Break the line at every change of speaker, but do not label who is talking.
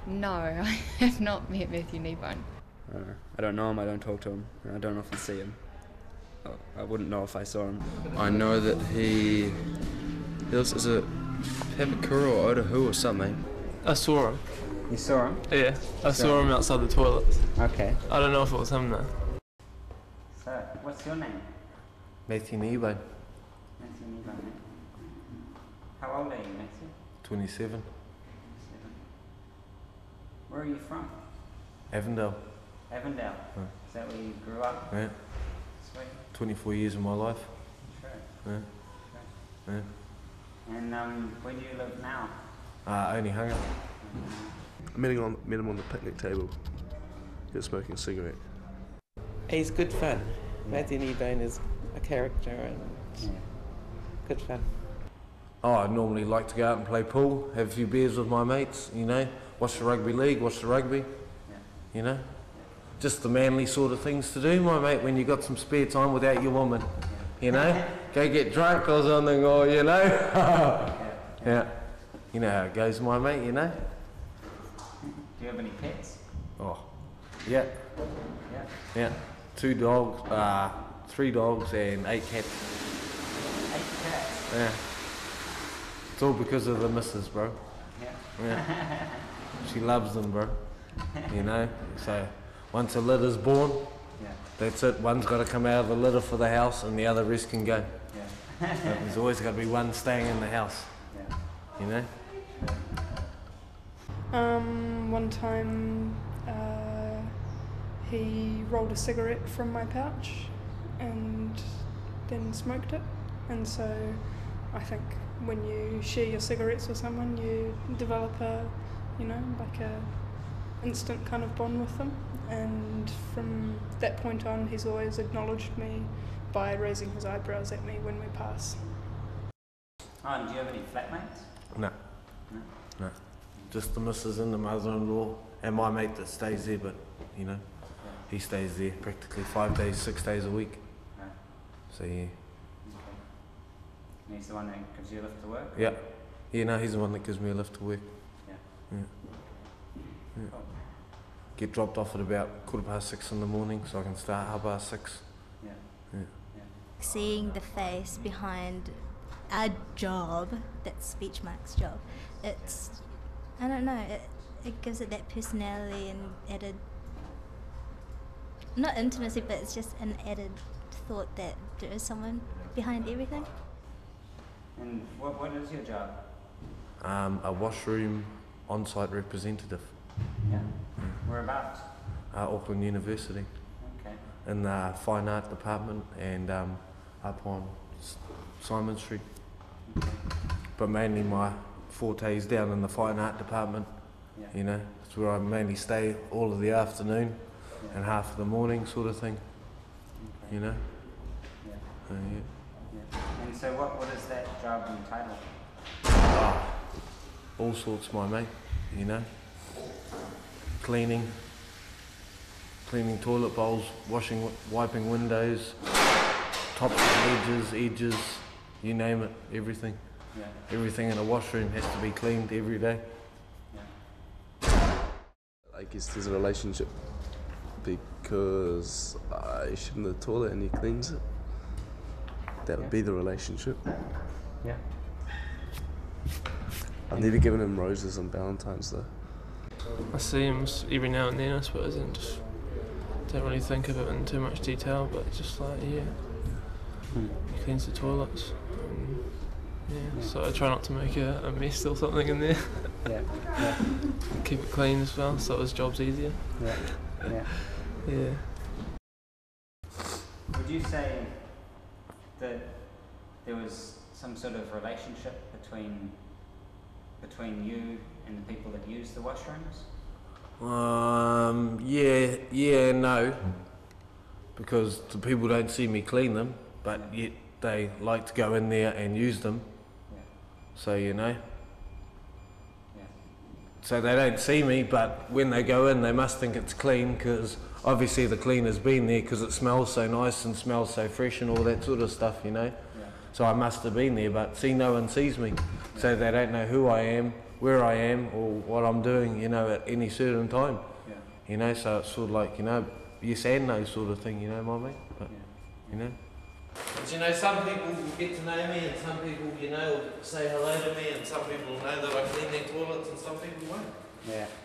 No, I have not met Matthew Kneebone.
I don't know him, I don't talk to him, and I don't often see him. I wouldn't know if I saw him.
I know that he lives as a Papakura or Otahu or something.
I saw him.
You saw him?
Yeah, I saw him outside the toilets.
Okay.
I don't know if it was him though.
So, what's your name?
Matthew Kneebone,
Matthew Kneebone. How old are you, Matthew?
27,
Where are you from?
Avondale.
Avondale.
Yeah.
Is that where you grew up?
Yeah.
Sweet.
24 years of my life.
Sure.
Yeah.
Sure.
Yeah.
And where do you live now?
Only hung up.
I met him on the picnic table. He was smoking a cigarette.
He's good fun. Matthew Kneebone is a character and good fun.
Oh, I normally like to go out and play pool, have a few beers with my mates, you know, watch the rugby league, watch the rugby, you know. Just the manly sort of things to do, my mate, when you got some spare time without your woman, you know. Go get drunk or something, or, you know. Yeah. You know how it goes, my mate, you know.
Do you have any pets?
Oh, yeah.
Yeah.
Yeah. 2 dogs, 3 dogs and 8 cats.
8 cats?
Yeah. It's all because of the missus, bro.
Yeah.
Yeah. She loves them, bro. You know? So, once a litter's born, that's it. One's got to come out of the litter for the house and the other rest can go.
Yeah.
But there's always got to be one staying in the house.
Yeah.
You know?
One time he rolled a cigarette from my pouch and then smoked it, and so I think when you share your cigarettes with someone you develop a, you know, like a instant kind of bond with them, and from that point on he's always acknowledged me by raising his eyebrows at me when we pass.
Oh, and do you have any flatmates?
No.
No?
No. Just the missus and the mother-in-law and my mate that stays there, but, you know, he stays there practically 5 days, 6 days a week.
No.
So, yeah.
Okay. And he's the one that gives you a lift to work?
Yeah. Yeah, no, he's the one that gives me a lift to work.
Yeah.
Yeah. Yeah.
Cool.
Get dropped off at about 6:15 in the morning so I can start 6:30.
Yeah.
Yeah.
Seeing the face behind our job, that speech marks job, it's, I don't know, it gives it that personality and added, not intimacy, but it's just an added thought that there is someone behind everything.
And what is your job?
A washroom on-site representative.
Yeah. Whereabouts?
Auckland University.
Okay.
In the fine art department and up on Simon Street.
Okay.
But mainly my forte is down in the fine art department.
Yeah.
You know, it's where I mainly stay all of the afternoon and half of the morning sort of thing.
Okay.
You know?
Yeah.
Yeah.
Yeah. And so what is that job entitled?
All sorts, my mate, you know. Cleaning toilet bowls, wiping windows, tops of edges, you name it, everything.
Yeah.
Everything in a washroom has to be cleaned every day.
Yeah.
I guess there's a relationship because I shit in the toilet and he cleans it. That would be the relationship.
Yeah.
I've never given him roses on Valentine's though.
I see him every now and then, I suppose, and just don't really think of it in too much detail, but just like, yeah, he cleans the toilets. Yeah, so I try not to make a mess or something in there.
Yeah. Yeah.
Keep it clean as well, so his job's easier.
Yeah. Yeah.
Yeah.
Would you say that there was some sort of relationship between you and the people that use the washrooms?
Yeah, no. Because the people don't see me clean them, but yet they like to go in there and use them.
Yeah.
So, you know.
Yeah.
So they don't see me, but when they go in, they must think it's clean, because obviously the cleaner's been there because it smells so nice and smells so fresh and all that sort of stuff, you know.
Yeah.
So I must have been there, but see, no one sees me. So they don't know who I am, where I am or what I'm doing, you know, at any certain time.
Yeah.
You know, so it's sort of like, you know, yes and no sort of thing, you know, my mate. But, you know. But you know, some people will get to know me and some people, you know, will say hello to me and some people will know that I clean their toilets and some people won't.
Yeah.